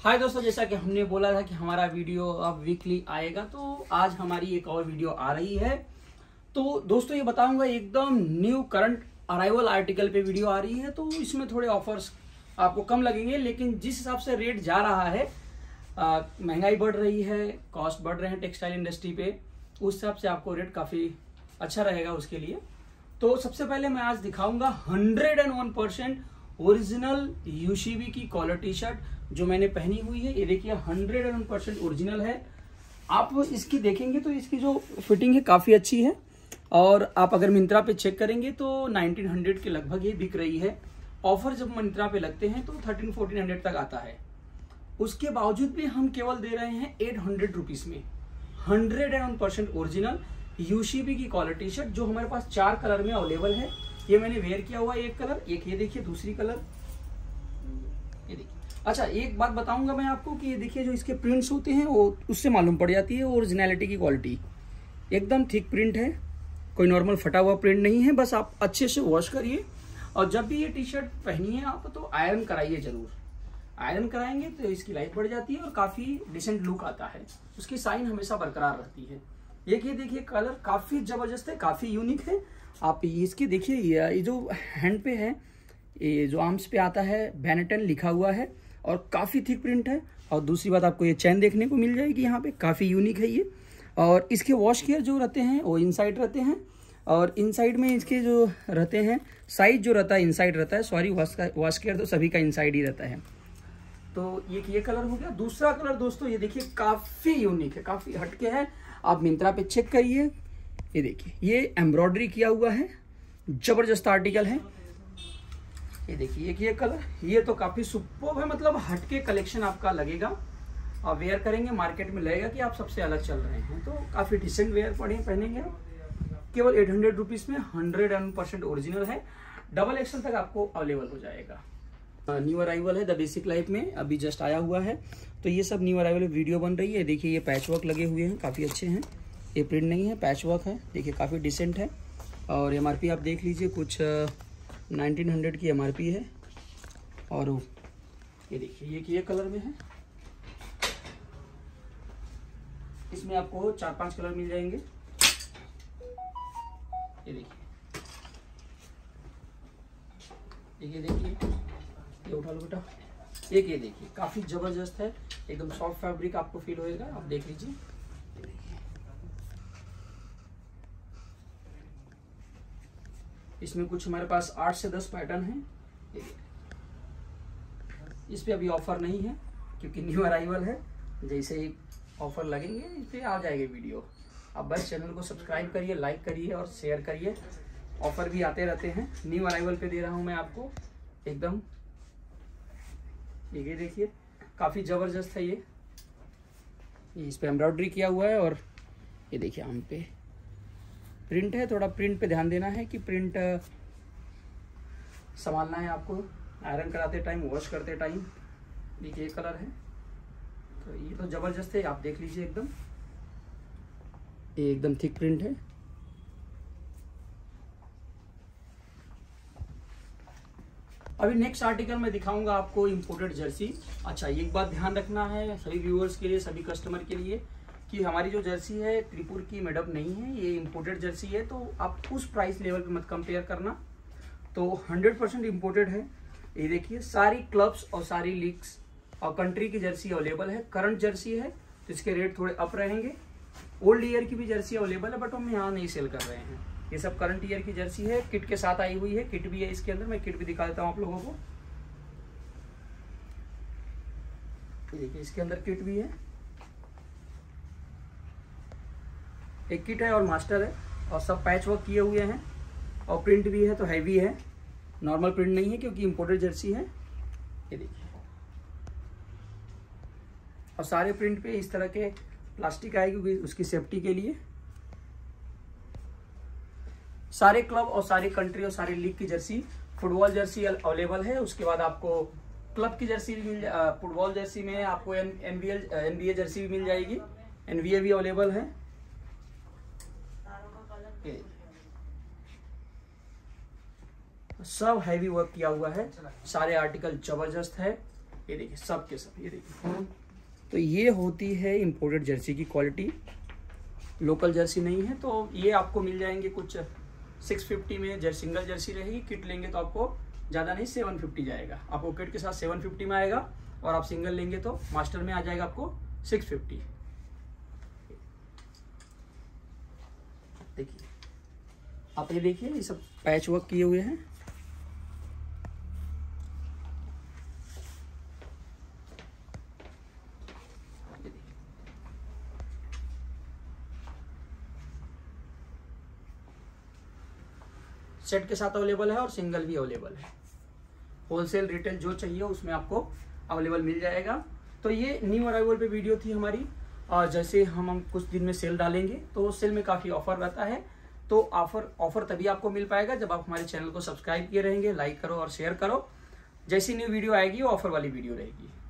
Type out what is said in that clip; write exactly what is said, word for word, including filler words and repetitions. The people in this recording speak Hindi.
हाय दोस्तों, जैसा कि हमने बोला था कि हमारा वीडियो अब वीकली आएगा, तो आज हमारी एक और वीडियो आ रही है। तो दोस्तों ये बताऊंगा एकदम न्यू करंट अराइवल आर्टिकल पे वीडियो आ रही है। तो इसमें थोड़े ऑफर्स आपको कम लगेंगे, लेकिन जिस हिसाब से रेट जा रहा है, महंगाई बढ़ रही है, कॉस्ट बढ़ रहे हैं टेक्सटाइल इंडस्ट्री पे, उस हिसाब से आपको रेट काफ़ी अच्छा रहेगा उसके लिए। तो सबसे पहले मैं आज दिखाऊंगा hundred and one percent original यूशीबी की कॉलर टी शर्ट जो मैंने पहनी हुई है। ये देखिए hundred and one percent original है। आप इसकी देखेंगे तो इसकी जो फिटिंग है काफ़ी अच्छी है, और आप अगर मिंत्रा पे चेक करेंगे तो नाइनटीन हंड्रेड के लगभग ये बिक रही है। ऑफर जब मिंत्रा पे लगते हैं तो थर्टीन फोर्टीन हंड्रेड तक आता है। उसके बावजूद भी हम केवल दे रहे हैं एट हंड्रेड रुपीज़ में hundred and one percent original यूशीबी की कॉलर टी शर्ट, जो हमारे पास चार कलर में अवेलेबल है। ये मैंने वेयर किया हुआ है, एक कलर, एक ये देखिए दूसरी कलर, ये देखिए। अच्छा, एक बात बताऊंगा मैं आपको कि ये देखिए जो इसके प्रिंट्स होते हैं वो उससे मालूम पड़ जाती है ओरिजिनलिटी की क्वालिटी। एकदम थिक प्रिंट है, कोई नॉर्मल फटा हुआ प्रिंट नहीं है। बस आप अच्छे से वॉश करिए, और जब भी ये टी शर्ट पहनिए आप तो आयरन कराइए जरूर। आयरन कराएंगे तो इसकी लाइफ बढ़ जाती है और काफ़ी डिसेंट लुक आता है, उसकी साइन हमेशा बरकरार रहती है। एक ये देखिए कलर काफ़ी ज़बरदस्त है, काफ़ी यूनिक है। आप इसकी देखिए, ये जो हैंड पे है, ये जो आर्म्स पे आता है बैनेटन लिखा हुआ है, और काफ़ी थिक प्रिंट है। और दूसरी बात आपको ये चैन देखने को मिल जाएगी यहाँ पे, काफ़ी यूनिक है ये। और इसके वॉश केयर जो रहते हैं वो इनसाइड रहते हैं, और इनसाइड में इसके जो रहते हैं साइज जो रहता है इनसाइड रहता है। सॉरी, वॉश का वॉश केयर तो सभी का इनसाइड ही रहता है। तो ये ये कलर हो गया। दूसरा कलर दोस्तों ये देखिए काफ़ी यूनिक है, काफ़ी हटके है। आप मिंत्रा पे चेक करिए, ये देखिए ये एम्ब्रॉयडरी किया हुआ है, जबरदस्त आर्टिकल है। ये देखिए एक ये कलर, ये तो काफ़ी सुपर्ब है, मतलब हटके कलेक्शन आपका लगेगा। आप वेयर करेंगे मार्केट में लगेगा कि आप सबसे अलग चल रहे हैं। तो काफ़ी डिसेंट वेयर पड़े पहनेंगे। केवल एट हंड्रेड रुपीज़ में हंड्रेड एंड परसेंट ओरिजिनल है। डबल एक्सल तक आपको अवेलेबल हो जाएगा। न्यू अराइवल है द बेसिक लाइफ में, अभी जस्ट आया हुआ है। तो ये सब न्यू अराइवल वीडियो बन रही है। देखिए ये पैच वर्क लगे हुए हैं, काफ़ी अच्छे हैं। ये प्रिंट नहीं है, पैच वर्क है। देखिए काफ़ी डिसेंट है। और एमआरपी आप देख लीजिए, कुछ नाइनटीन हंड्रेड की एमआरपी है। और ये देखिए ये ये कलर में है। इसमें आपको चार पांच कलर मिल जाएंगे। ये देखिए ये देखिए ये उठा लो बेटा। एक ये देखिए काफ़ी ज़बरदस्त है, एकदम सॉफ्ट फैब्रिक आपको फील होएगा। आप देख लीजिए, इसमें कुछ हमारे पास आठ से दस पैटर्न हैं। इस पे अभी ऑफर नहीं है क्योंकि न्यू अराइवल है। जैसे ही ऑफर लगेंगे इस पे आ जाएगी वीडियो। आप बस चैनल को सब्सक्राइब करिए, लाइक करिए और शेयर करिए। ऑफर भी आते रहते हैं। न्यू अराइवल पे दे रहा हूँ मैं आपको एकदम। ये देखिए काफ़ी ज़बरदस्त है ये। इस पे एम्ब्रॉयडरी किया हुआ है, और ये देखिए हम पे प्रिंट है। थोड़ा प्रिंट पे ध्यान देना है कि प्रिंट संभालना है आपको आयरन कराते टाइम, वॉश करते टाइम। देखिए ये कलर है, तो ये तो ज़बरदस्त है। आप देख लीजिए एकदम, ये एकदम थिक प्रिंट है। अभी नेक्स्ट आर्टिकल में दिखाऊंगा आपको इंपोर्टेड जर्सी। अच्छा, एक बात ध्यान रखना है सभी व्यूअर्स के लिए, सभी कस्टमर के लिए, कि हमारी जो जर्सी है त्रिपुर की मेडअप नहीं है, ये इंपोर्टेड जर्सी है। तो आप उस प्राइस लेवल पे मत कंपेयर करना। तो हंड्रेड परसेंट इम्पोर्टेड है। ये देखिए सारी क्लब्स और सारी लीग्स और कंट्री की जर्सी अवेलेबल है। करंट जर्सी है तो इसके रेट थोड़े अप रहेंगे। ओल्ड ईयर की भी जर्सी अवेलेबल है, बट हम यहाँ नहीं सेल कर रहे हैं। ये सब करंट ईयर की जर्सी है, किट के साथ आई हुई है। किट भी है इसके अंदर, मैं किट भी दिखा देता हूँ आप लोगों को। ये देखिए इसके अंदर किट भी है, एक किट है और मास्टर है, और सब पैच वर्क किए हुए हैं, और प्रिंट भी है तो हैवी है, नॉर्मल प्रिंट नहीं है क्योंकि इंपोर्टेड जर्सी है। ये देखिए, और सारे प्रिंट पे इस तरह के प्लास्टिक आएगी उसकी सेफ्टी के लिए। सारे क्लब और सारी कंट्री और सारी लीग की जर्सी, फुटबॉल जर्सी अवेलेबल है। उसके बाद आपको क्लब की जर्सी भी मिल जा, फुटबॉल जर्सी में आपको एनबीएल एनबीए जर्सी भी मिल जाएगी, एनबीए भी अवेलेबल है। सब हैवी वर्क किया हुआ है, सारे आर्टिकल जबरदस्त है। ये देखिए सब के सब, ये देखिए। तो ये होती है इम्पोर्टेड जर्सी की क्वालिटी, लोकल जर्सी नहीं है। तो ये आपको मिल जाएंगे कुछ सिक्स फिफ्टी में, जर सिंगल जर्सी रहेगी। किट लेंगे तो आपको ज़्यादा नहीं सेवन फिफ्टी जाएगा, आपको किट के साथ सेवन फिफ्टी में आएगा, और आप सिंगल लेंगे तो मास्टर में आ जाएगा आपको सिक्स फिफ्टी। देखिए आप ये देखिए, ये सब पैच वर्क किए हुए हैं। सेट के साथ अवेलेबल है और सिंगल भी अवेलेबल है। होलसेल रिटेल जो चाहिए उसमें आपको अवेलेबल मिल जाएगा। तो ये न्यू अराइवल पे वीडियो थी हमारी। और जैसे हम हम कुछ दिन में सेल डालेंगे तो सेल में काफ़ी ऑफर रहता है। तो ऑफर ऑफर तभी आपको मिल पाएगा जब आप हमारे चैनल को सब्सक्राइब किए रहेंगे, लाइक करो और शेयर करो। जैसी न्यू वीडियो आएगी वो ऑफर वाली वीडियो रहेगी।